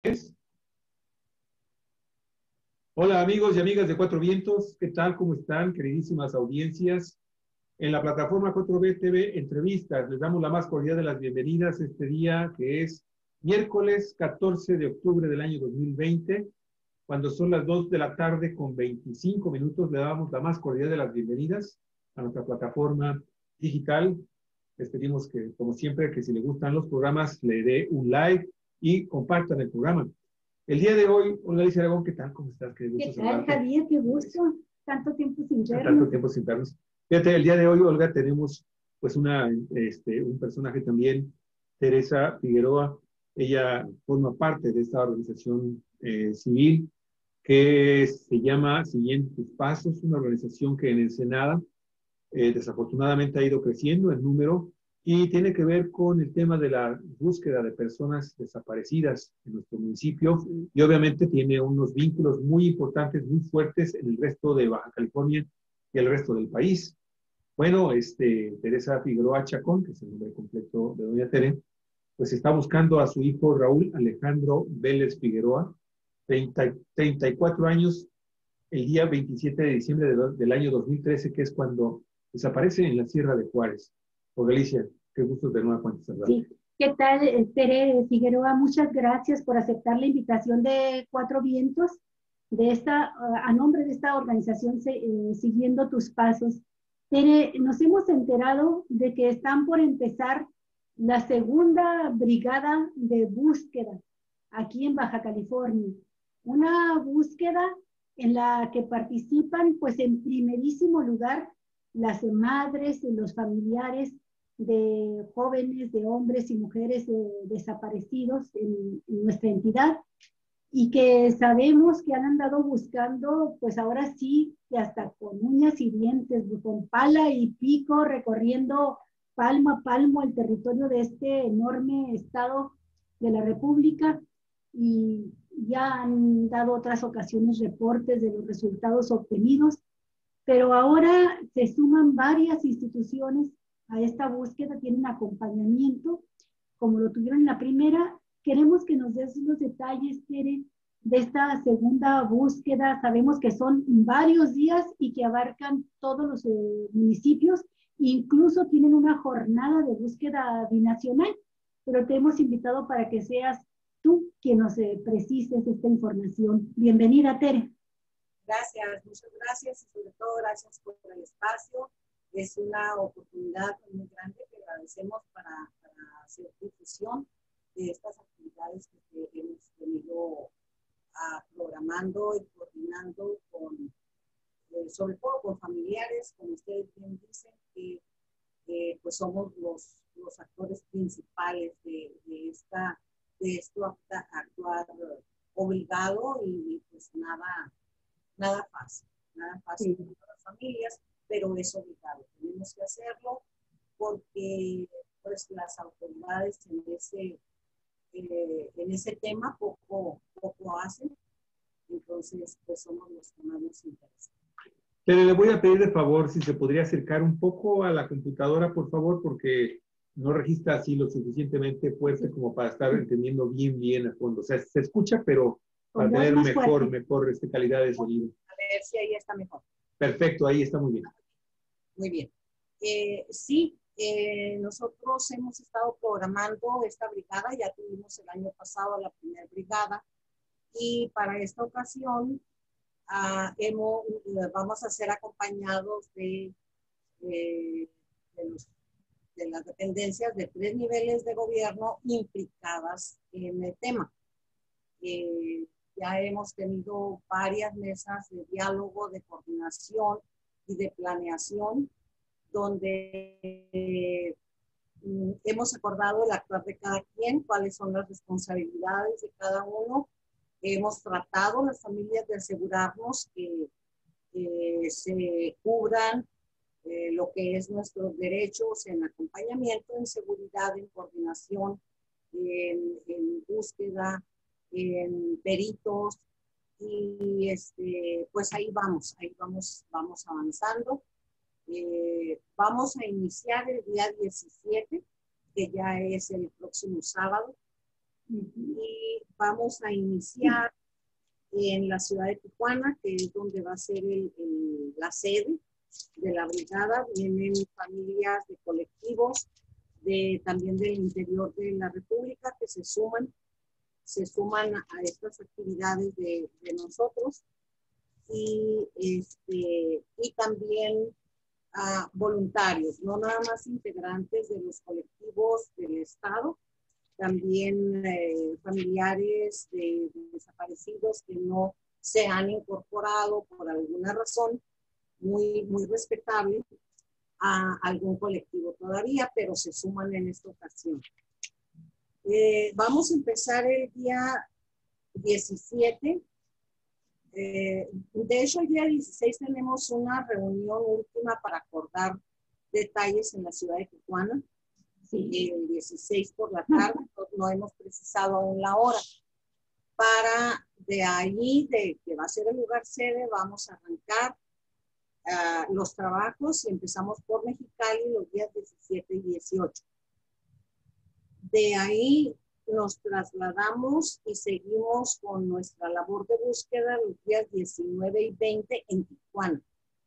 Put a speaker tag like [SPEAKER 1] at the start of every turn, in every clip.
[SPEAKER 1] Hola amigos y amigas de Cuatro Vientos, ¿qué tal? ¿Cómo están, queridísimas audiencias? En la plataforma 4B TV Entrevistas les damos la más cordial de las bienvenidas este día que es miércoles 14 de octubre del año 2020, cuando son las 2 de la tarde con 25 minutos, le damos la más cordial de las bienvenidas a nuestra plataforma digital. Les pedimos que, como siempre, que si les gustan los programas, le dé un like y compartan el programa. El día de hoy, hola Alicia Aragón, ¿qué tal? ¿Cómo estás? Qué gusto
[SPEAKER 2] ¿Qué tal, Javier? Qué gusto. Tanto tiempo sin vernos.
[SPEAKER 1] Tanto tiempo sin vernos. Fíjate, el día de hoy, Olga, tenemos pues un personaje también, Teresa Figueroa. Ella forma parte de esta organización civil que se llama Siguiendo tus Pasos, una organización que en Ensenada desafortunadamente ha ido creciendo en número y tiene que ver con el tema de la búsqueda de personas desaparecidas en nuestro municipio y obviamente tiene unos vínculos muy importantes, muy fuertes en el resto de Baja California y el resto del país. Bueno, Teresa Figueroa Chacón, que es el nombre completo de doña Tere, pues está buscando a su hijo Raúl Alejandro Vélez Figueroa, 34 años, el día 27 de diciembre del año 2013, que es cuando desaparece en la Sierra de Juárez. Por Galicia, qué gusto de nueva cuenta saludar.
[SPEAKER 2] Sí. ¿Qué tal, Tere Figueroa? Muchas gracias por aceptar la invitación de Cuatro Vientos, a nombre de esta organización Siguiendo tus Pasos. Tere, nos hemos enterado de que están por empezar la segunda brigada de búsqueda aquí en Baja California. Una búsqueda en la que participan, pues en primerísimo lugar, las madres y los familiares de jóvenes, de hombres y mujeres desaparecidos en nuestra entidad y que sabemos que han andado buscando, pues ahora sí, que hasta con uñas y dientes, con pala y pico, recorriendo palmo a palmo el territorio de este enorme estado de la República, y ya han dado otras ocasiones reportes de los resultados obtenidos, pero ahora se suman varias instituciones a esta búsqueda, tienen acompañamiento, como lo tuvieron en la primera. Queremos que nos des los detalles, Tere, de esta segunda búsqueda. Sabemos que son varios días y que abarcan todos los municipios, incluso tienen una jornada de búsqueda binacional, pero te hemos invitado para que seas tú quien nos precises esta información. Bienvenida, Tere.
[SPEAKER 3] Gracias, muchas gracias y sobre todo gracias por el espacio. Es una oportunidad muy grande que agradecemos para hacer difusión de estas actividades que hemos venido programando y coordinando con, sobre todo con familiares, como ustedes bien dicen, que pues somos los actores principales de esto actuar obligado y pues nada fácil
[SPEAKER 2] Sí.
[SPEAKER 3] para las familias, pero es obligado. Tenemos que hacerlo porque pues las autoridades en ese tema poco hacen, entonces pues somos los que más nos interesan.
[SPEAKER 1] Pero le voy a pedir de favor si se podría acercar un poco a la computadora, por favor, porque no registra así lo suficientemente fuerte como para estar entendiendo bien a fondo. O sea, se escucha, pero para tener mejor calidad de sonido.
[SPEAKER 3] A ver si ahí está mejor.
[SPEAKER 1] Perfecto, ahí está muy bien.
[SPEAKER 3] Muy bien. Sí, nosotros hemos estado programando esta brigada, ya tuvimos el año pasado la primera brigada, y para esta ocasión vamos a ser acompañados de las dependencias de 3 niveles de gobierno implicadas en el tema. Ya hemos tenido varias mesas de diálogo, de coordinación y de planeación, donde hemos acordado el actuar de cada quien, cuáles son las responsabilidades de cada uno. Hemos tratado las familias de asegurarnos que se cubran lo que es nuestros derechos en acompañamiento, en seguridad, en coordinación, en búsqueda, en peritos, y pues ahí vamos avanzando. Vamos a iniciar el día 17, que ya es el próximo sábado, Y vamos a iniciar en la ciudad de Tijuana, que es donde va a ser la sede de la brigada. Vienen familias de colectivos, también del interior de la República, que se suman a estas actividades de nosotros, y también a voluntarios, no nada más integrantes de los colectivos del Estado, también familiares de desaparecidos que no se han incorporado por alguna razón muy, muy respetable a algún colectivo todavía, pero se suman en esta ocasión. Vamos a empezar el día 17. De hecho, el día 16 tenemos una reunión última para acordar detalles en la ciudad de Tijuana. Sí. El 16 por la tarde, no hemos precisado aún la hora. Para de ahí, de que va a ser el lugar sede, vamos a arrancar los trabajos y empezamos por Mexicali los días 17 y 18. De ahí nos trasladamos y seguimos con nuestra labor de búsqueda los días 19 y 20 en Tijuana.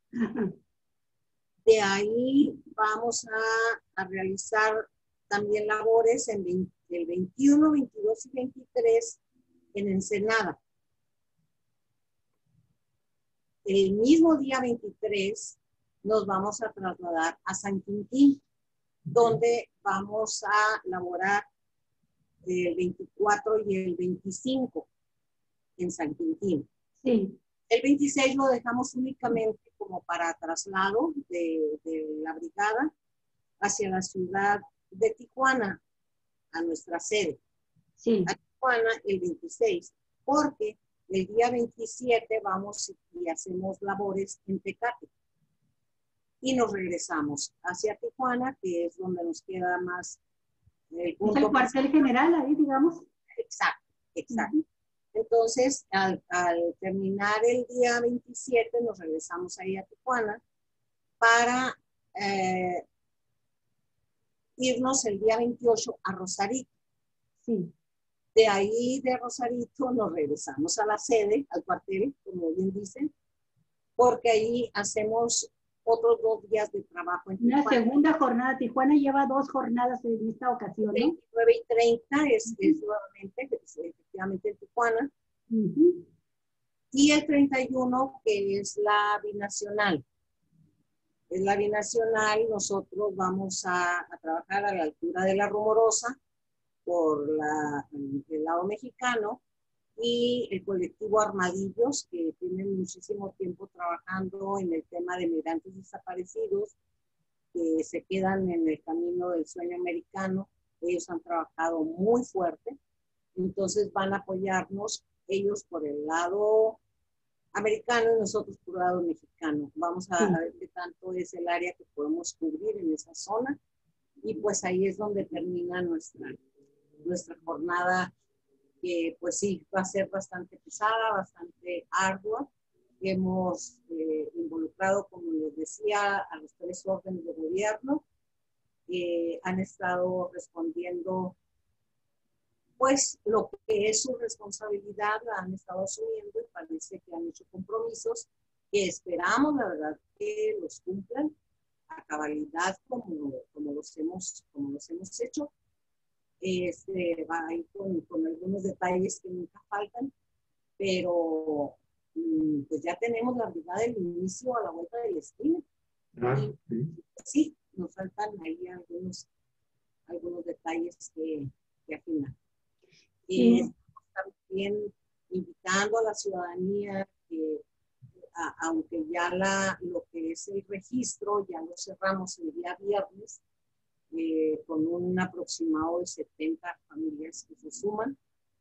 [SPEAKER 3] De ahí vamos a realizar también labores el 21, 22 y 23 en Ensenada. El mismo día 23 nos vamos a trasladar a San Quintín, donde vamos a laborar el 24 y el 25 en San Quintín. Sí. El 26 lo dejamos únicamente como para traslado de la brigada hacia la ciudad de Tijuana, a nuestra sede. Sí. A Tijuana el 26, porque el día 27 vamos y hacemos labores en Tecate. Y nos regresamos hacia Tijuana, que es donde nos queda más el punto.
[SPEAKER 2] Es el cuartel general ahí, digamos.
[SPEAKER 3] Exacto, exacto. Entonces, al terminar el día 27, nos regresamos ahí a Tijuana para irnos el día 28 a Rosarito. Sí. De ahí, de Rosarito, nos regresamos a la sede, al cuartel, como bien dicen, porque ahí hacemos otros 2 días de trabajo en
[SPEAKER 2] Tijuana. Una segunda jornada. Tijuana lleva 2 jornadas en esta ocasión, ¿no?
[SPEAKER 3] 29 y 30 es nuevamente, efectivamente, en Tijuana. Y el 31, que es la binacional. Es la binacional, nosotros vamos a trabajar a la altura de la Rumorosa por el lado mexicano, y el colectivo Armadillos, que tienen muchísimo tiempo trabajando en el tema de migrantes desaparecidos, que se quedan en el camino del sueño americano. Ellos han trabajado muy fuerte, entonces van a apoyarnos ellos por el lado americano y nosotros por el lado mexicano. Vamos a ver qué tanto es el área que podemos cubrir en esa zona, y pues ahí es donde termina nuestra jornada, que pues sí, va a ser bastante pesada, bastante ardua. Hemos involucrado, como les decía, a los 3 órdenes de gobierno. Han estado respondiendo pues lo que es su responsabilidad, la han estado asumiendo, y parece que han hecho compromisos que esperamos, la verdad, que los cumplan a cabalidad como los hemos hecho. Va a ir con algunos detalles que nunca faltan, pero pues ya tenemos la brigada del inicio a la vuelta de la esquina. Sí, nos faltan ahí algunos detalles que afinar. También invitando a la ciudadanía que, aunque ya lo que es el registro ya lo cerramos el día viernes, con un aproximado de 70 familias que se suman,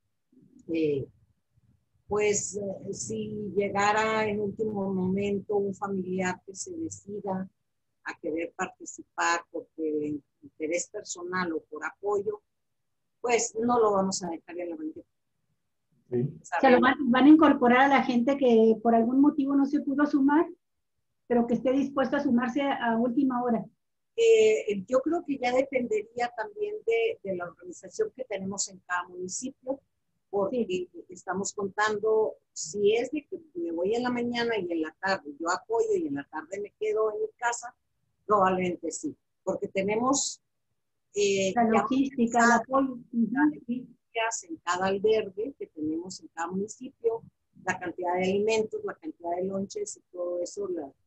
[SPEAKER 3] pues si llegara en último momento un familiar que se decida a querer participar porque interés personal o por apoyo, pues no lo vamos a dejar en la bandeja.
[SPEAKER 2] Sí. Se lo van a incorporar a la gente que por algún motivo no se pudo sumar, pero que esté dispuesta a sumarse a última hora.
[SPEAKER 3] Yo creo que ya dependería también de la organización que tenemos en cada municipio, porque sí, estamos contando, si es de que me voy en la mañana y en la tarde yo apoyo y en la tarde me quedo en mi casa, probablemente sí, porque tenemos
[SPEAKER 2] la logística, el apoyo.
[SPEAKER 3] En cada albergue que tenemos en cada municipio, la cantidad de alimentos, la cantidad de lonches y todo eso,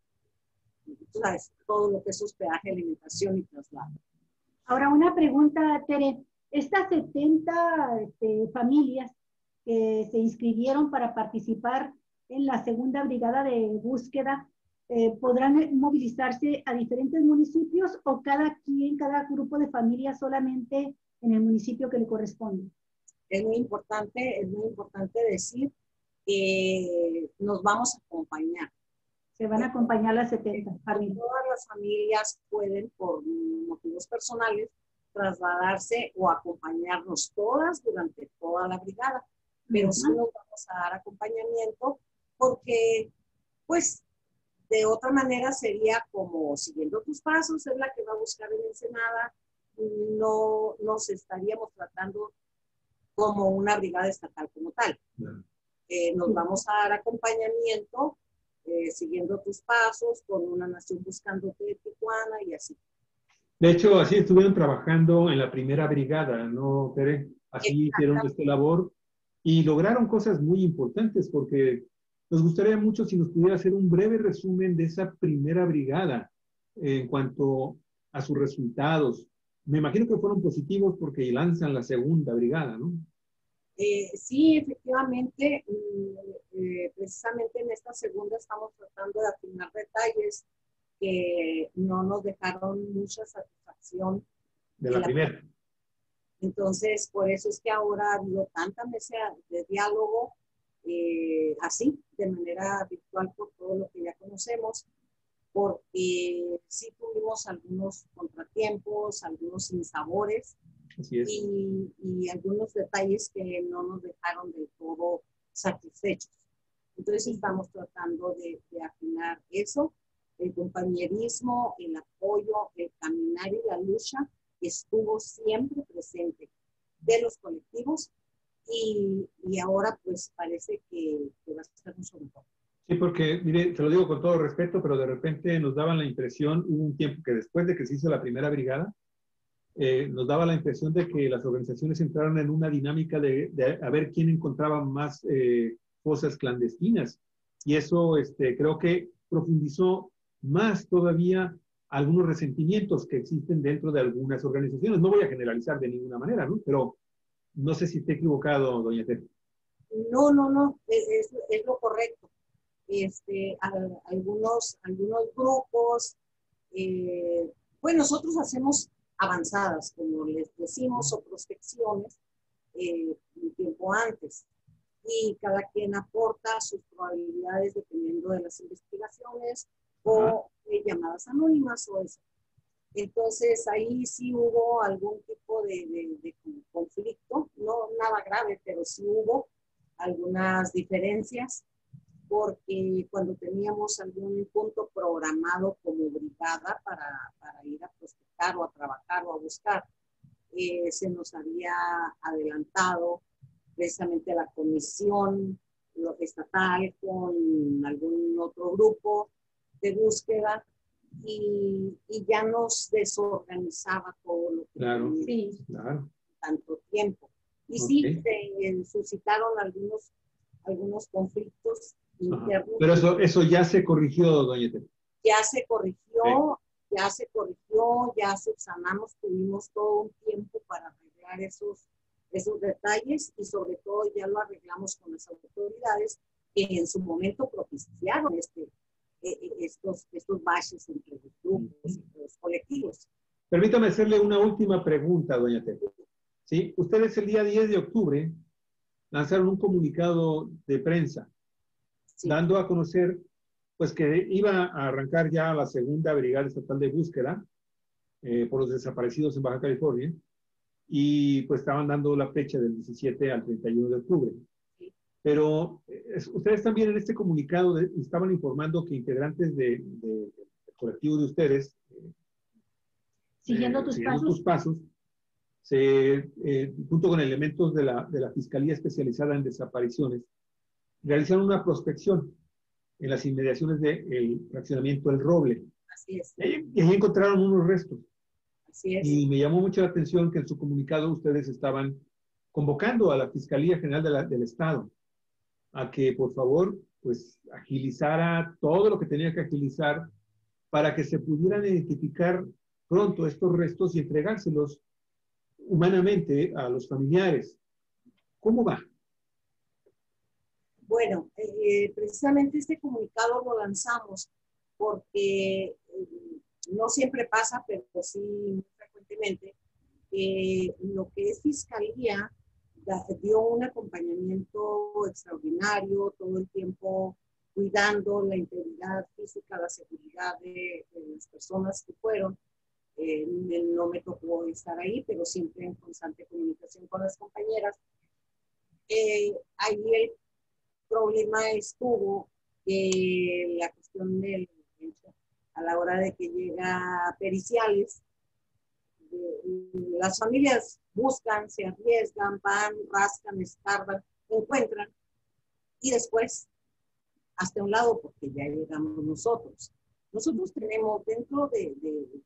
[SPEAKER 3] ¿sabes? Todo lo que es hospedaje, alimentación y traslado.
[SPEAKER 2] Ahora, una pregunta, Tere. Estas 70 familias que se inscribieron para participar en la segunda brigada de búsqueda, ¿podrán movilizarse a diferentes municipios o cada grupo de familias solamente en el municipio que le corresponde?
[SPEAKER 3] Es muy importante decir que nos vamos a acompañar.
[SPEAKER 2] Se van a acompañar las 70 familias.
[SPEAKER 3] Todas las familias pueden, por motivos personales, trasladarse o acompañarnos todas durante toda la brigada, pero sí nos vamos a dar acompañamiento porque, pues, de otra manera sería como siguiendo tus pasos, es la que va a buscar en Ensenada, no nos estaríamos tratando como una brigada estatal como tal. Nos vamos a dar acompañamiento siguiendo tus pasos con una nación buscándote de Tijuana y así.
[SPEAKER 1] De hecho, así estuvieron trabajando en la primera brigada, ¿no, Tere? Así hicieron esta labor y lograron cosas muy importantes porque nos gustaría mucho si nos pudiera hacer un breve resumen de esa primera brigada en cuanto a sus resultados. Me imagino que fueron positivos porque lanzan la segunda brigada, ¿no?
[SPEAKER 3] Sí, efectivamente, precisamente en esta segunda estamos tratando de afinar detalles que no nos dejaron mucha satisfacción
[SPEAKER 1] de la primera.
[SPEAKER 3] Entonces, por eso es que ahora ha habido tanta mesa de diálogo, así, de manera virtual por todo lo que ya conocemos, porque sí tuvimos algunos contratiempos, algunos sinsabores,
[SPEAKER 1] así es.
[SPEAKER 3] Y algunos detalles que no nos dejaron del todo satisfechos. Entonces estamos tratando de afinar eso, el compañerismo, el apoyo, el caminar y la lucha estuvo siempre presente de los colectivos y ahora pues parece que va a ser mucho mejor.
[SPEAKER 1] Sí, porque, mire, te lo digo con todo respeto, pero de repente nos daban la impresión, hubo un tiempo que después de que se hizo la primera brigada, nos daba la impresión de que las organizaciones entraron en una dinámica de a ver quién encontraba más fosas clandestinas. Y eso creo que profundizó más todavía algunos resentimientos que existen dentro de algunas organizaciones. No voy a generalizar de ninguna manera, ¿no? Pero no sé si esté equivocado, doña Tere.
[SPEAKER 3] No, es lo correcto. Algunos grupos, pues nosotros hacemos avanzadas, como les decimos, o prospecciones un tiempo antes. Y cada quien aporta sus probabilidades dependiendo de las investigaciones o llamadas anónimas o eso. Entonces ahí sí hubo algún tipo de conflicto, no nada grave, pero sí hubo algunas diferencias porque cuando teníamos algún punto programado como brigada para ir a prospectar o a trabajar o a buscar, se nos había adelantado precisamente la comisión estatal con algún otro grupo de búsqueda y ya nos desorganizaba todo lo que
[SPEAKER 1] claro.
[SPEAKER 3] tanto tiempo. Y sí, se suscitaron algunos conflictos internos.
[SPEAKER 1] Pero eso ya se corrigió, doña Tere.
[SPEAKER 3] Ya se corrigió, ya subsanamos, tuvimos todo un tiempo para arreglar esos detalles y sobre todo ya lo arreglamos con las autoridades que en su momento propiciaron estos baches entre los grupos, entre los colectivos.
[SPEAKER 1] Permítame hacerle una última pregunta, doña Tere. ¿Sí? Ustedes el día 10 de octubre lanzaron un comunicado de prensa dando a conocer pues que iba a arrancar ya la segunda brigada estatal de búsqueda por los desaparecidos en Baja California y pues estaban dando la fecha del 17 al 31 de octubre. Pero ustedes también en este comunicado estaban informando que integrantes del colectivo de ustedes
[SPEAKER 2] Siguiendo tus
[SPEAKER 1] siguiendo
[SPEAKER 2] pasos.
[SPEAKER 1] tus pasos, junto con elementos de la Fiscalía Especializada en Desapariciones, realizaron una prospección en las inmediaciones del fraccionamiento El Roble.
[SPEAKER 3] Así es.
[SPEAKER 1] Y ahí encontraron unos restos.
[SPEAKER 3] Así es.
[SPEAKER 1] Y me llamó mucho la atención que en su comunicado ustedes estaban convocando a la Fiscalía General del Estado a que, por favor, pues agilizara todo lo que tenía que agilizar para que se pudieran identificar pronto estos restos y entregárselos humanamente a los familiares. ¿Cómo va?
[SPEAKER 3] Bueno, precisamente este comunicado lo lanzamos porque no siempre pasa, pero sí muy frecuentemente, lo que es Fiscalía dio un acompañamiento extraordinario, todo el tiempo cuidando la integridad física, la seguridad de las personas que fueron. No me tocó estar ahí, pero siempre en constante comunicación con las compañeras. Ahí el problema estuvo la cuestión del a la hora de que llega periciales, las familias buscan, se arriesgan, van, rascan, escarban, encuentran y después hasta un lado porque ya llegamos nosotros. Nosotros tenemos dentro de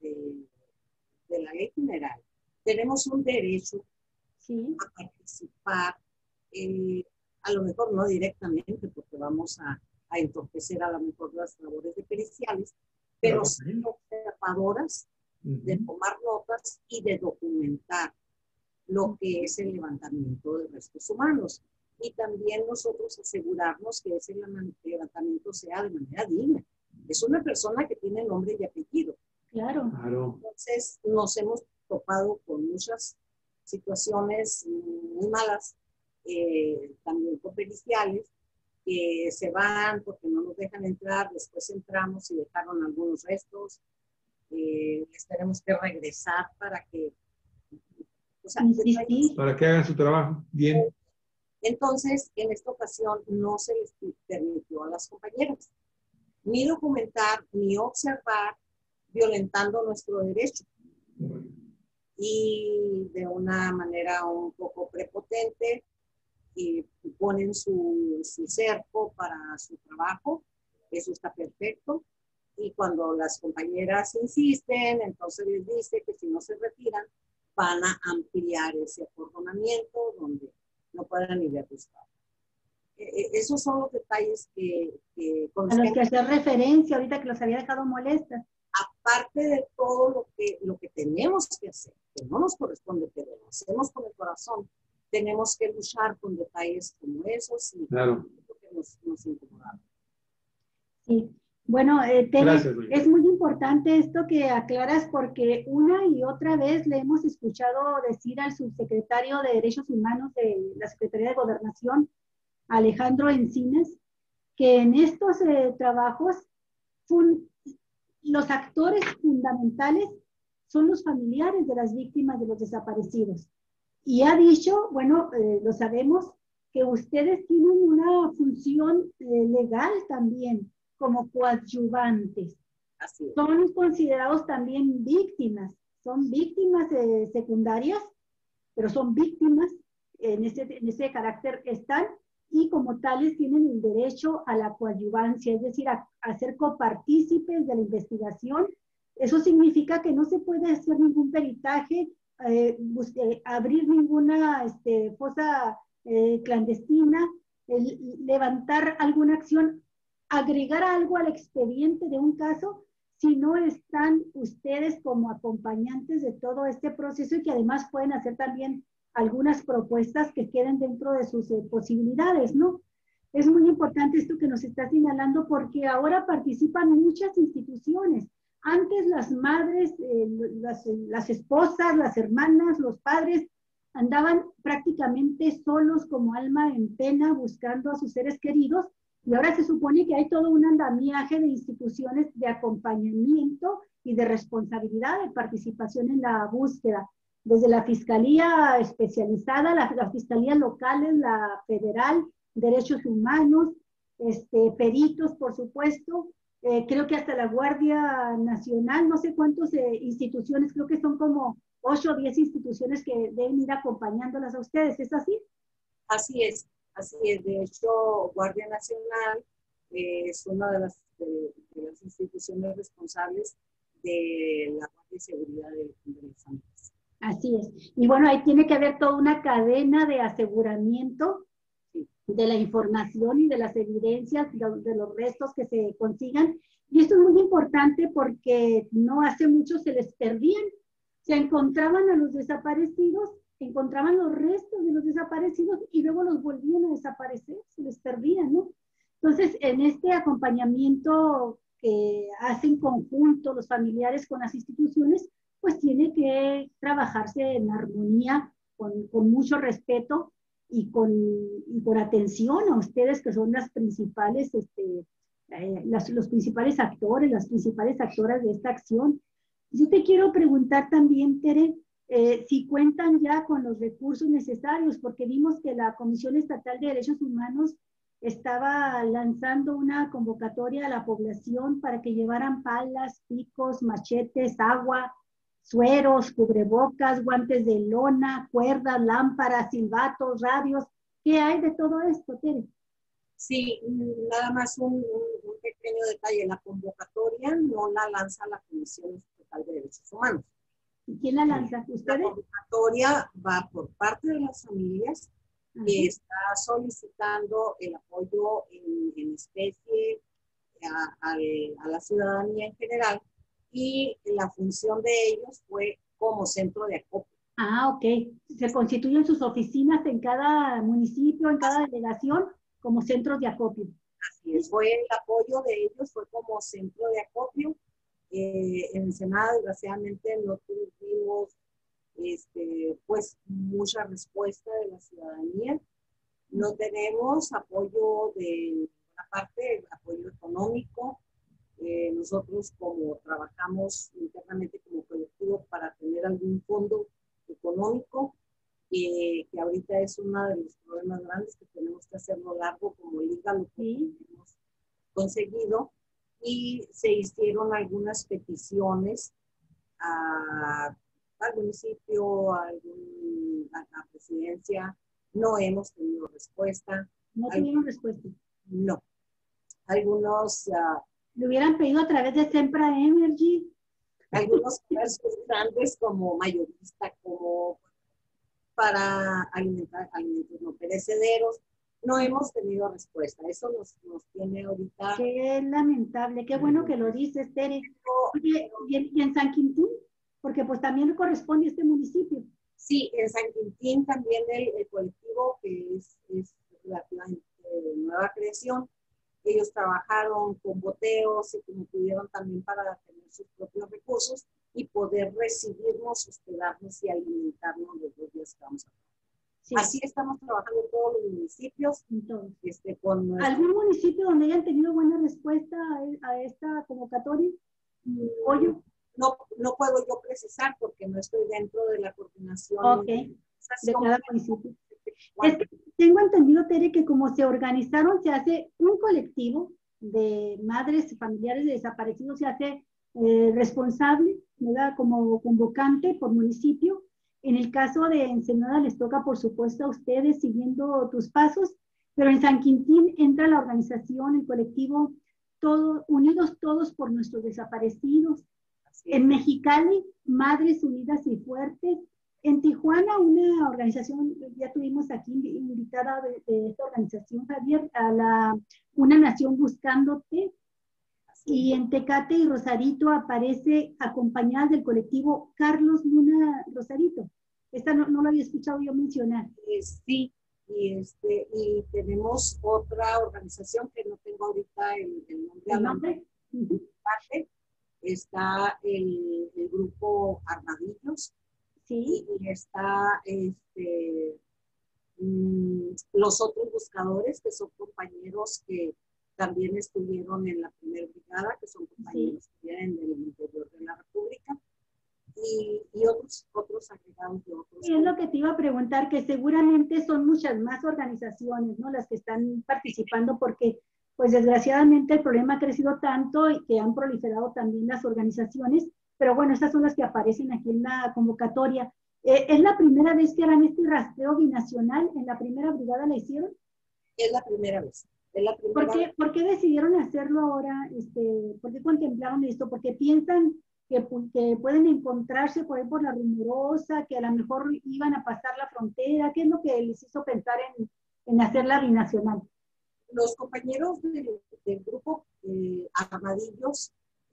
[SPEAKER 3] la ley general, tenemos un derecho a participar, a lo mejor no directamente porque vamos a entorpecer a lo mejor las labores de periciales, pero sí observadoras, de tomar notas y de documentar lo que es el levantamiento de restos humanos. Y también nosotros asegurarnos que ese levantamiento sea de manera digna. Es una persona que tiene nombre y apellido.
[SPEAKER 2] Claro.
[SPEAKER 3] Entonces nos hemos topado con muchas situaciones muy malas, también con periciales, que se van porque no nos dejan entrar, después entramos y dejaron algunos restos. Les tenemos que regresar para que, o sea,
[SPEAKER 1] para que hagan su trabajo bien.
[SPEAKER 3] Entonces, en esta ocasión no se les permitió a las compañeras ni documentar ni observar violentando nuestro derecho. Y de una manera un poco prepotente, y ponen su cerco para su trabajo, eso está perfecto. Y cuando las compañeras insisten, entonces les dice que si no se retiran, van a ampliar ese acordonamiento donde no puedan ni ver buscar. Esos son los detalles que
[SPEAKER 2] a los que hacer referencia ahorita que los había dejado molestas.
[SPEAKER 3] Aparte de todo lo que tenemos que hacer, que no nos corresponde, pero lo hacemos con el corazón, tenemos que luchar con detalles como esos y
[SPEAKER 1] claro.
[SPEAKER 3] que nos incomodan.
[SPEAKER 2] Sí. Bueno,
[SPEAKER 1] gracias,
[SPEAKER 2] es muy importante esto que aclaras porque una y otra vez le hemos escuchado decir al subsecretario de Derechos Humanos de la Secretaría de Gobernación, Alejandro Encinas, que en estos trabajos los actores fundamentales son los familiares de las víctimas de los desaparecidos. Y ha dicho, bueno, lo sabemos, que ustedes tienen una función legal también, como coadyuvantes.
[SPEAKER 3] Así es.
[SPEAKER 2] Son considerados también víctimas, son víctimas secundarias, pero son víctimas, en ese carácter están, y como tales tienen el derecho a la coadyuvancia, es decir, a ser copartícipes de la investigación. Eso significa que no se puede hacer ningún peritaje, abrir ninguna fosa clandestina, levantar alguna acción, agregar algo al expediente de un caso, si no están ustedes como acompañantes de todo este proceso y que además pueden hacer también algunas propuestas que queden dentro de sus posibilidades, ¿no? Es muy importante esto que nos está señalando porque ahora participan muchas instituciones. Antes las madres, las esposas, las hermanas, los padres andaban prácticamente solos como alma en pena buscando a sus seres queridos. Y ahora se supone que hay todo un andamiaje de instituciones de acompañamiento y de responsabilidad de participación en la búsqueda. Desde la Fiscalía Especializada, las Fiscalías locales, la Federal, Derechos Humanos, peritos, por supuesto, creo que hasta la Guardia Nacional, no sé cuántas instituciones, creo que son como 8 o 10 instituciones que deben ir acompañándolas a ustedes, ¿es así?
[SPEAKER 3] Así es, así es. De hecho, Guardia Nacional es una de las instituciones responsables de la parte de seguridad de las familias.
[SPEAKER 2] Así es. Y bueno, ahí tiene que haber toda una cadena de aseguramiento de la información y de las evidencias, de los restos que se consigan. Y esto es muy importante porque no hace mucho se les perdían. Se encontraban a los desaparecidos, encontraban los restos de los desaparecidos y luego los volvían a desaparecer, se les perdían, ¿no? Entonces, en este acompañamiento que hacen conjunto los familiares con las instituciones, pues tiene que trabajarse en armonía, con mucho respeto y con atención a ustedes que son las principales, los principales actores, las principales actoras de esta acción. Yo te quiero preguntar también, Tere, si cuentan ya con los recursos necesarios, porque vimos que la Comisión Estatal de Derechos Humanos estaba lanzando una convocatoria a la población para que llevaran palas, picos, machetes, agua, sueros, cubrebocas, guantes de lona, cuerdas, lámparas, silbatos, radios. ¿Qué hay de todo esto, Tere?
[SPEAKER 3] Sí, nada más un pequeño detalle. La convocatoria no la lanza la Comisión Estatal de Derechos Humanos.
[SPEAKER 2] ¿Y quién la lanza? ¿Ustedes?
[SPEAKER 3] La convocatoria va por parte de las familias que está solicitando el apoyo en especie a la ciudadanía en general, y la función de ellos fue como centro de acopio.
[SPEAKER 2] Ah, ok. Se constituyen sus oficinas en cada municipio, en cada delegación, como centros de acopio.
[SPEAKER 3] Así es, fue el apoyo de ellos, fue como centro de acopio. En Ensenada, desgraciadamente, no tuvimos pues mucha respuesta de la ciudadanía. No tenemos apoyo de una parte, apoyo económico. Nosotros, como trabajamos internamente como colectivo para tener algún fondo económico, que ahorita es uno de los problemas grandes, que tenemos que hacerlo largo como liga, lo que hemos conseguido, y se hicieron algunas peticiones al municipio, a la presidencia. No hemos tenido respuesta.
[SPEAKER 2] ¿No tuvieron respuesta?
[SPEAKER 3] No. Algunos...
[SPEAKER 2] ¿Lo hubieran pedido a través de Sempra Energy?
[SPEAKER 3] Algunos comercios grandes como mayorista, como para alimentar alimentos no perecederos, no hemos tenido respuesta. Eso nos tiene ahorita...
[SPEAKER 2] Qué lamentable, qué bueno que lo dices, Tere. Oye, ¿y en San Quintín? Porque pues también corresponde a este municipio.
[SPEAKER 3] Sí, en San Quintín también el colectivo, que es relativamente nueva creación, ellos trabajaron con boteos y como pudieron también para tener sus propios recursos y poder recibirnos, hospedarnos y alimentarnos los 2 días que vamos a trabajar. Sí. Así estamos trabajando en todos los municipios.
[SPEAKER 2] Entonces,
[SPEAKER 3] ¿algún
[SPEAKER 2] municipio donde hayan tenido buena respuesta a esta convocatoria? ¿Pollo?
[SPEAKER 3] No puedo yo precisar porque no estoy dentro de la coordinación.
[SPEAKER 2] Ok, de cada municipio. Es que tengo entendido, Tere, que como se organizaron, se hace un colectivo de madres familiares de desaparecidos, se hace responsable, ¿verdad? Como convocante por municipio. En el caso de Ensenada les toca, por supuesto, a ustedes siguiendo tus pasos, pero en San Quintín entra la organización, el colectivo, unidos todos por nuestros desaparecidos. En Mexicali, Madres Unidas y Fuertes. En Tijuana, una organización, ya tuvimos aquí invitada de esta organización, Javier, a Una Nación Buscándote. Y en Tecate y Rosarito aparece acompañada del colectivo Carlos Luna Rosarito. Esta no lo había escuchado yo mencionar.
[SPEAKER 3] Sí, y tenemos otra organización que no tengo ahorita el nombre. Está el grupo Armadillos. Sí. Y está los otros buscadores, que son compañeros que también estuvieron en la primera brigada, que son compañeros que vienen del interior de la República, y otros agregados de otros.
[SPEAKER 2] Y es lo que te iba a preguntar, que seguramente son muchas más organizaciones, ¿no? Las que están participando, porque pues desgraciadamente el problema ha crecido tanto y que han proliferado también las organizaciones, pero bueno, estas son las que aparecen aquí en la convocatoria. ¿Es la primera vez que harán este rastreo binacional? ¿En la primera brigada la hicieron?
[SPEAKER 3] Es la primera vez. Es la primera vez.
[SPEAKER 2] ¿Por qué decidieron hacerlo ahora? ¿Por qué contemplaron esto? ¿Porque piensan que pueden encontrarse por ahí por la Rumorosa, que a lo mejor iban a pasar la frontera? ¿Qué es lo que les hizo pensar en hacer la binacional?
[SPEAKER 3] Los compañeros del grupo Armadillos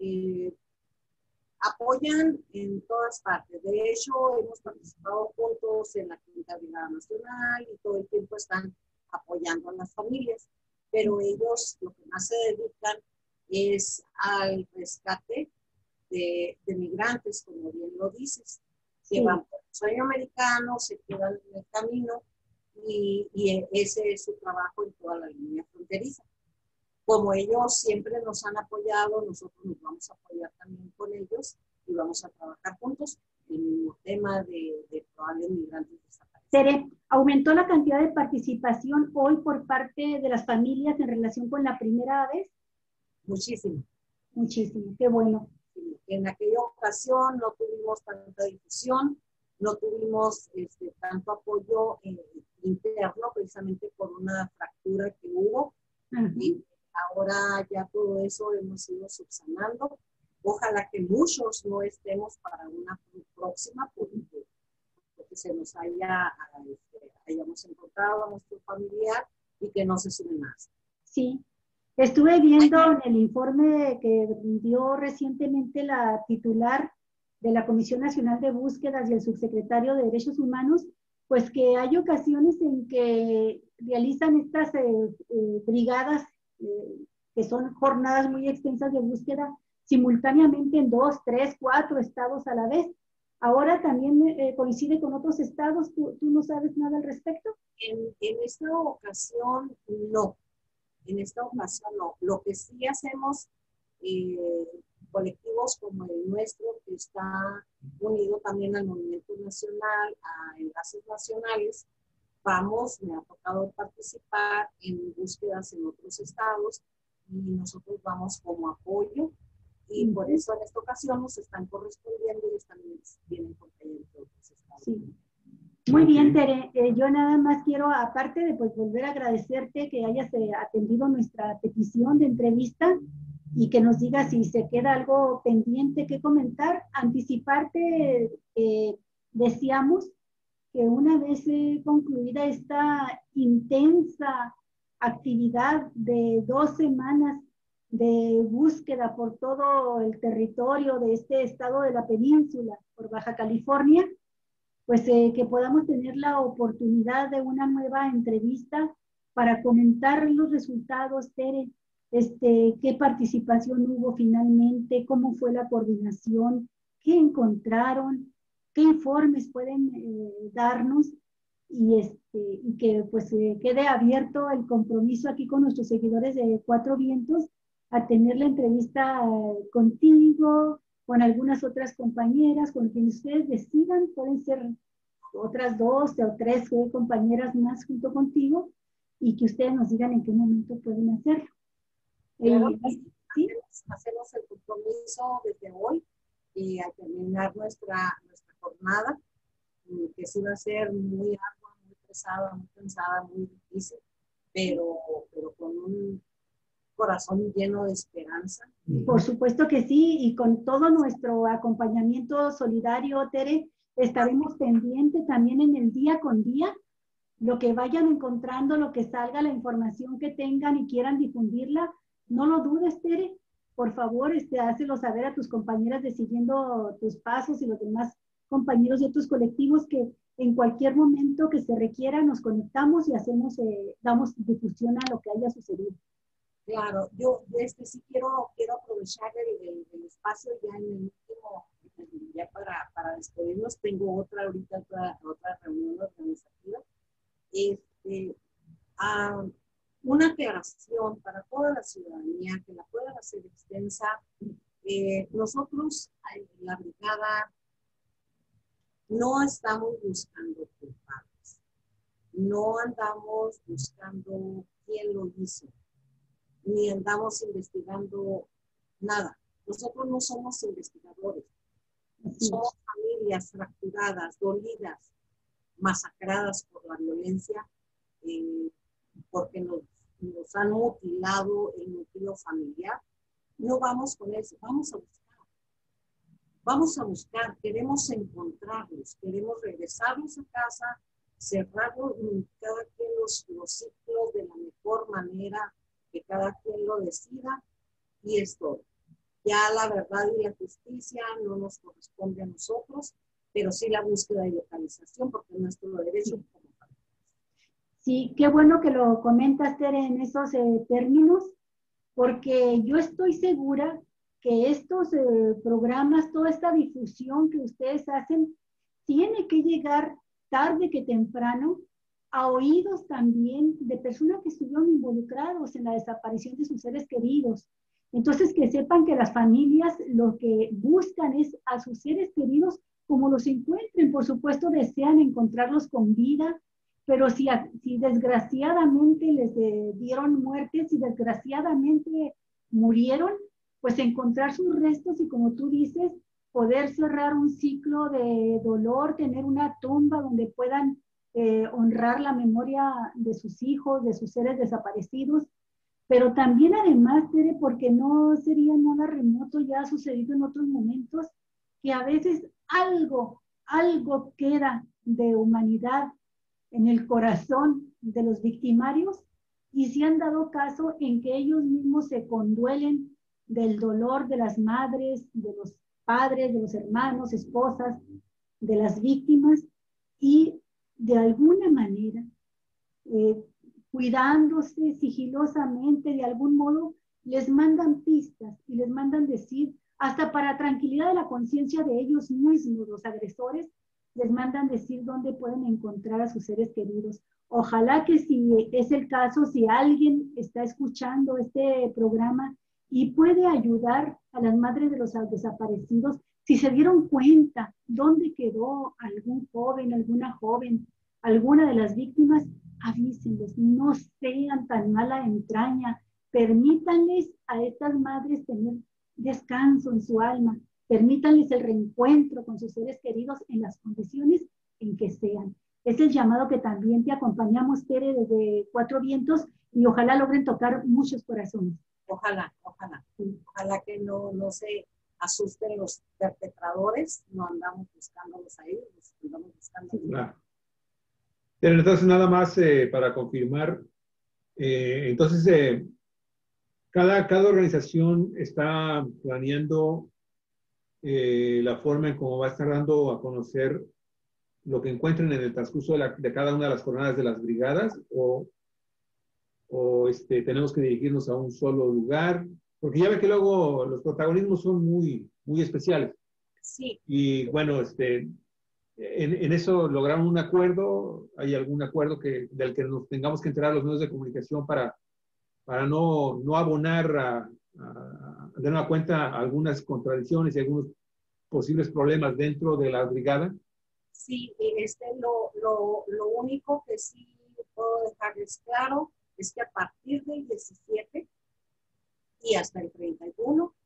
[SPEAKER 3] apoyan en todas partes. De hecho, hemos participado juntos en la Quinta Brigada Nacional y todo el tiempo están apoyando a las familias, pero ellos lo que más se dedican es al rescate de migrantes, como bien lo dices, que van por el sueño americano, se quedan en el camino y ese es su trabajo en toda la línea fronteriza. Como ellos siempre nos han apoyado, nosotros nos vamos a apoyar también con ellos y vamos a trabajar juntos en el mismo tema de probables migrantes desaparecidos.
[SPEAKER 2] Tere, ¿aumentó la cantidad de participación hoy por parte de las familias en relación con la primera vez?
[SPEAKER 3] Muchísimo.
[SPEAKER 2] Muchísimo, qué bueno.
[SPEAKER 3] En aquella ocasión no tuvimos tanta difusión, no tuvimos tanto apoyo interno, precisamente por una fractura que hubo. Y ahora ya todo eso hemos ido subsanando. Ojalá que muchos no estemos para una próxima, porque se nos hayamos encontrado a nuestro familiar y que no se sume más.
[SPEAKER 2] Sí, estuve viendo en el informe que dio recientemente la titular de la Comisión Nacional de Búsquedas y el subsecretario de Derechos Humanos, pues que hay ocasiones en que realizan estas brigadas, que son jornadas muy extensas de búsqueda, simultáneamente en 2, 3, 4 estados a la vez. Ahora también coincide con otros estados. ¿Tú no sabes nada al respecto?
[SPEAKER 3] En esta ocasión, no. En esta ocasión, no. Lo que sí hacemos, colectivos como el nuestro, que está unido también al Movimiento Nacional, a Enlaces Nacionales, me ha tocado participar en búsquedas en otros estados y nosotros vamos como apoyo. Y por eso en esta ocasión nos están correspondiendo y también vienen compañeros de otros estados.
[SPEAKER 2] Sí. Muy bien, Tere. Yo nada más quiero, aparte de pues, volver a agradecerte que hayas atendido nuestra petición de entrevista y que nos digas si se queda algo pendiente que comentar, anticiparte, deseamos que una vez concluida esta intensa actividad de 2 semanas de búsqueda por todo el territorio de este estado de la península, por Baja California, pues que podamos tener la oportunidad de una nueva entrevista para comentar los resultados, Tere, qué participación hubo finalmente, cómo fue la coordinación, qué encontraron, qué informes pueden darnos y que pues quede abierto el compromiso aquí con nuestros seguidores de Cuatro Vientos a tener la entrevista contigo, con algunas otras compañeras, con quienes ustedes decidan, pueden ser otras 2 o 3 compañeras más junto contigo y que ustedes nos digan en qué momento pueden hacerlo.
[SPEAKER 3] Claro, ¿sí? Hacemos el compromiso desde hoy y al terminar nuestra jornada, que sí va a ser muy ardua, muy pesada, muy cansada, muy difícil, pero con un corazón lleno de esperanza.
[SPEAKER 2] Por supuesto que sí, y con todo nuestro acompañamiento solidario, Tere, estaremos pendientes también en el día con día, lo que vayan encontrando, lo que salga, la información que tengan y quieran difundirla, no lo dudes, Tere, por favor, hácelo saber a tus compañeras de Siguiendo Tus Pasos y los demás compañeros de otros colectivos que en cualquier momento que se requiera nos conectamos y damos difusión a lo que haya sucedido.
[SPEAKER 3] Claro, yo sí quiero aprovechar el espacio ya en el último, ya para despedirnos. Tengo otra reunión organizativa. Una aclaración para toda la ciudadanía que la puedan hacer extensa. Nosotros, la brigada, no estamos buscando culpables. No andamos buscando quién lo hizo. ni andamos investigando nada. Nosotros no somos investigadores. Somos familias fracturadas, dolidas, masacradas por la violencia, porque nos han mutilado el núcleo familiar. No vamos con eso, vamos a buscar. Vamos a buscar, queremos encontrarlos, queremos regresarlos a casa, cerrarlos cada quien los ciclos de la mejor manera que cada quien lo decida, y es todo. Ya la verdad y la justicia no nos corresponde a nosotros, pero sí la búsqueda y localización, porque es nuestro derecho como familia.
[SPEAKER 2] Sí, qué bueno que lo comentas, Tere, en esos términos, porque yo estoy segura que estos programas, toda esta difusión que ustedes hacen, tiene que llegar tarde que temprano a oídos también de personas que estuvieron involucrados en la desaparición de sus seres queridos. Entonces, que sepan que las familias lo que buscan es a sus seres queridos como los encuentren. Por supuesto, desean encontrarlos con vida, pero si desgraciadamente les dieron muerte, si desgraciadamente murieron, pues encontrar sus restos y, como tú dices, poder cerrar un ciclo de dolor, tener una tumba donde puedan honrar la memoria de sus hijos, de sus seres desaparecidos, pero también además, Tere, porque no sería nada remoto, ya ha sucedido en otros momentos, que a veces algo queda de humanidad en el corazón de los victimarios, y se han dado caso en que ellos mismos se conduelen del dolor de las madres, de los padres, de los hermanos, esposas, de las víctimas, y de alguna manera, cuidándose sigilosamente, de algún modo, les mandan pistas y les mandan decir, hasta para tranquilidad de la conciencia de ellos mismos, los agresores, les mandan decir dónde pueden encontrar a sus seres queridos. Ojalá que, si es el caso, si alguien está escuchando este programa y puede ayudar a las madres de los desaparecidos, si se dieron cuenta dónde quedó algún joven, alguna joven, alguna de las víctimas, avísenles, no sean tan mala entraña, permítanles a estas madres tener descanso en su alma, permítanles el reencuentro con sus seres queridos en las condiciones en que sean. Es el llamado que también te acompañamos, Tere, desde Cuatro Vientos, y ojalá logren tocar muchos corazones.
[SPEAKER 3] Ojalá, sí. Ojalá que no se asusten los perpetradores, no andamos buscándolos a ellos, andamos buscando a ellos.
[SPEAKER 1] Entonces, nada más para confirmar, entonces, cada organización está planeando la forma en cómo va a estar dando a conocer lo que encuentren en el transcurso de cada una de las jornadas de las brigadas, o tenemos que dirigirnos a un solo lugar, porque ya ve que luego los protagonismos son muy, muy especiales.
[SPEAKER 3] Sí.
[SPEAKER 1] Y bueno, en eso lograron un acuerdo. ¿Hay algún acuerdo del que nos tengamos que enterar los medios de comunicación para no abonar de nueva cuenta algunas contradicciones y algunos posibles problemas dentro de la brigada?
[SPEAKER 3] Sí, lo único que sí puedo dejarles claro es que a partir del 17 y hasta el 31,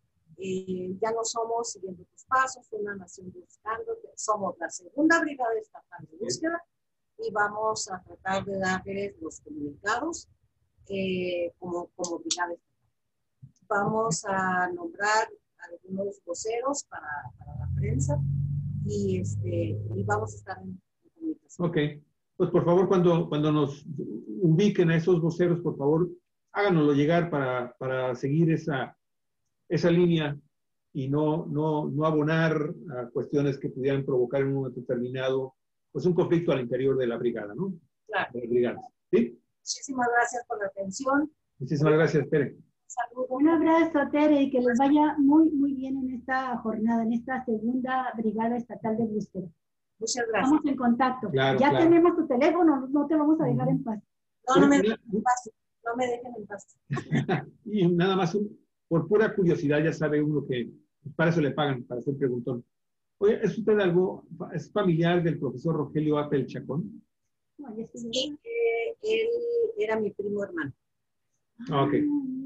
[SPEAKER 3] ya no somos siguiendo tus pasos, una nación buscando, somos la segunda brigada estatal de búsqueda, y vamos a tratar de darles los comunicados como brigada estatal. Vamos a nombrar algunos voceros para la prensa, y vamos a estar en comunicación.
[SPEAKER 1] Ok, pues por favor, cuando nos ubiquen a esos voceros, por favor, háganoslo llegar para seguir esa línea y no abonar a cuestiones que pudieran provocar en un momento determinado pues un conflicto al interior de la brigada, ¿no?
[SPEAKER 3] Claro.
[SPEAKER 1] De las brigadas. ¿Sí?
[SPEAKER 3] Muchísimas gracias por la atención.
[SPEAKER 1] Muchísimas gracias, Tere.
[SPEAKER 3] Saludos.
[SPEAKER 2] Un abrazo, Tere, y que les vaya muy, muy bien en esta jornada, en esta segunda brigada estatal de búsqueda.
[SPEAKER 3] Muchas gracias.
[SPEAKER 2] Estamos en contacto.
[SPEAKER 1] Claro,
[SPEAKER 2] ya
[SPEAKER 1] claro.
[SPEAKER 2] tenemos tu teléfono, no te vamos a dejar en paz.
[SPEAKER 3] No me dejen en paz. No me dejen en paz.
[SPEAKER 1] Y nada más, por pura curiosidad, ya sabe uno que para eso le pagan, para hacer preguntón. Oye, ¿es usted es familiar del profesor Rogelio Apel Chacón?
[SPEAKER 3] Sí, él era mi primo hermano.
[SPEAKER 1] Ok.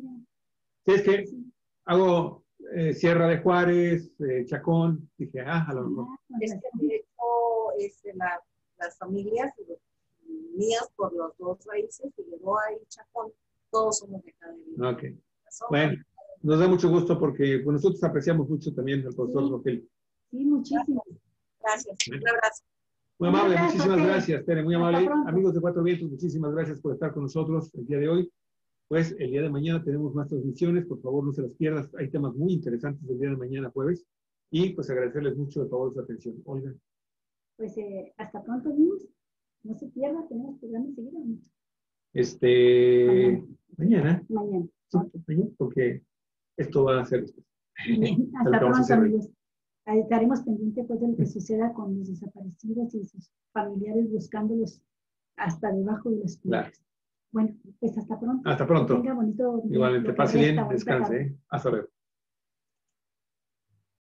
[SPEAKER 1] Sí, es que hago Sierra de Juárez, Chacón, dije, a lo mejor.
[SPEAKER 3] Es que de hecho, las familias mías por los dos raíces, Figueroa y Chacón, todos somos de acá de Villa.
[SPEAKER 1] Ok. Bueno, nos da mucho gusto porque pues, nosotros apreciamos mucho también al profesor Rogelio.
[SPEAKER 2] Sí, muchísimo.
[SPEAKER 3] Gracias. Un abrazo.
[SPEAKER 1] Muy amable,
[SPEAKER 2] Un abrazo,
[SPEAKER 1] muchísimas
[SPEAKER 2] Tere.
[SPEAKER 1] gracias, Tere, muy
[SPEAKER 2] Hasta
[SPEAKER 1] amable.
[SPEAKER 2] pronto.
[SPEAKER 1] Amigos de Cuatro Vientos, muchísimas gracias por estar con nosotros el día de hoy. Pues el día de mañana tenemos más transmisiones, por favor no se las pierdas, hay temas muy interesantes el día de mañana jueves y pues agradecerles mucho de favor su atención. Olga.
[SPEAKER 2] Pues hasta pronto, niños. No se pierda, tenemos programa enseguida.
[SPEAKER 1] Mañana.
[SPEAKER 2] Mañana.
[SPEAKER 1] Sí,
[SPEAKER 2] Okay.
[SPEAKER 1] mañana, porque esto va a ser después.
[SPEAKER 2] Bien, hasta
[SPEAKER 1] Lo que vamos a
[SPEAKER 2] pronto,
[SPEAKER 1] hacer hoy.
[SPEAKER 2] amigos. Ahí estaremos pendientes pues, de lo que suceda con los desaparecidos y sus familiares buscándolos hasta debajo de las piedras.
[SPEAKER 1] Claro.
[SPEAKER 2] Bueno, pues hasta pronto.
[SPEAKER 1] Hasta pronto.
[SPEAKER 2] Que tenga bonito día.
[SPEAKER 1] Igualmente,
[SPEAKER 2] Lo que
[SPEAKER 1] pase
[SPEAKER 2] resta,
[SPEAKER 1] bien,
[SPEAKER 2] bonita
[SPEAKER 1] descanse.
[SPEAKER 2] tarde.
[SPEAKER 1] Hasta luego.